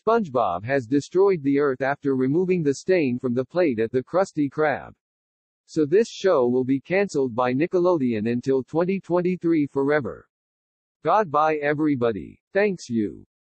SpongeBob has destroyed the Earth after removing the stain from the plate at the Krusty Krab. So this show will be cancelled by Nickelodeon until 2023 forever. Goodbye everybody. Thanks you.